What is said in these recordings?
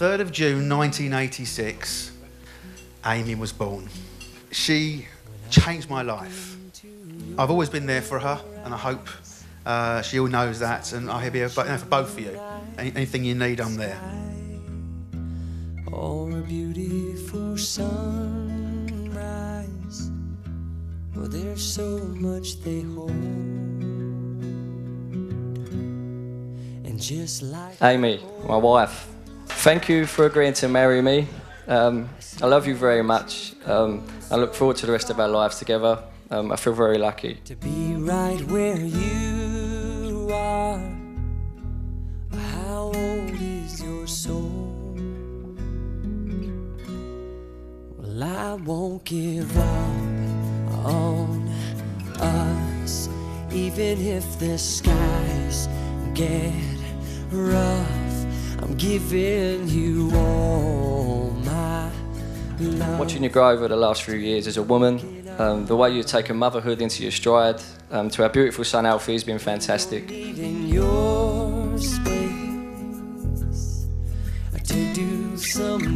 3rd of June 1986, Amy was born. She changed my life. I've always been there for her, and I hope she all knows that, and I'll be here for both of you. Anything you need, I'm there. Or a beautiful sunrise. Well, there's so much they hold. And just like Amy, my wife, thank you for agreeing to marry me. I love you very much. I look forward to the rest of our lives together. I feel very lucky. To be right where you are. How old is your soul? Well, I won't give up on us, even if the skies get rough. I'm giving you all my love. Watching you grow over the last few years as a woman, the way you've taken motherhood into your stride, to our beautiful son Alfie has been fantastic. In your space to do some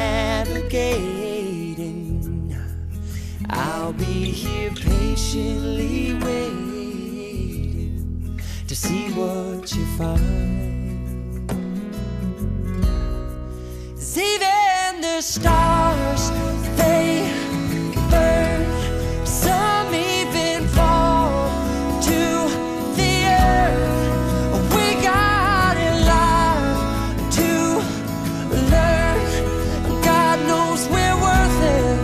navigating, I'll be here patiently waiting to see what you find. 'Cause even the stars, they burn. Some even fall to the earth. We got in line to learn. God knows we're worth it.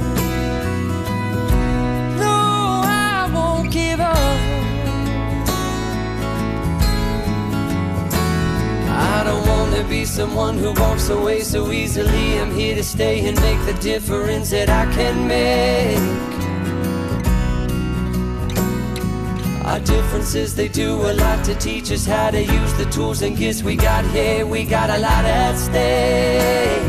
No, I won't give up. I don't want to be someone who walks away so easily. I'm here to stay and make the difference that I can make. Our differences, they do a lot to teach us how to use the tools and gifts we got here. We got a lot at stake.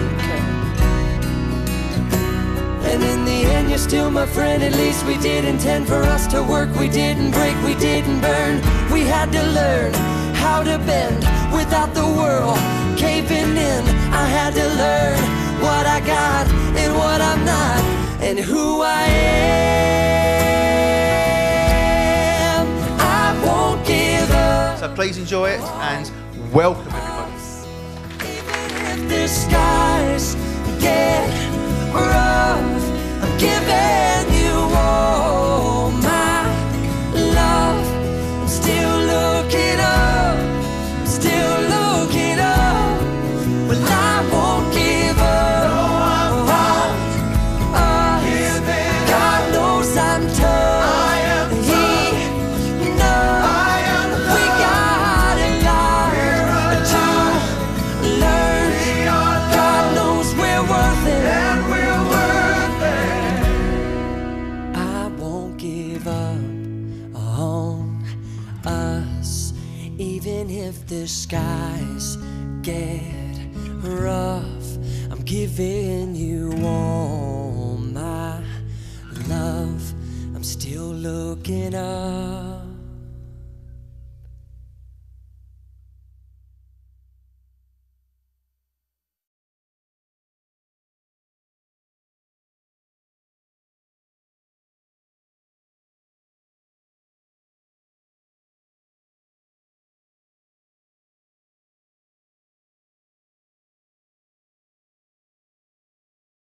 And in the end, you're still my friend. At least we did intend for us to work. We didn't break, we didn't burn. We had to learn how to bend without the world caving in. I had to learn what I got and what I'm not, and who I am. I won't give up. So please enjoy it and welcome everybody. Even if the skies get rough, I'm giving you all my love. I'm still looking up, I'm still looking up. Well, I won't give up. No, I won't give in. God knows I'm tough. I am tough. He knows. I am we got a lot to learn. God knows we're worth it. And we're worth it. I won't give up on us, even if the skies get rough. I'm giving you all my love. I'm still looking up.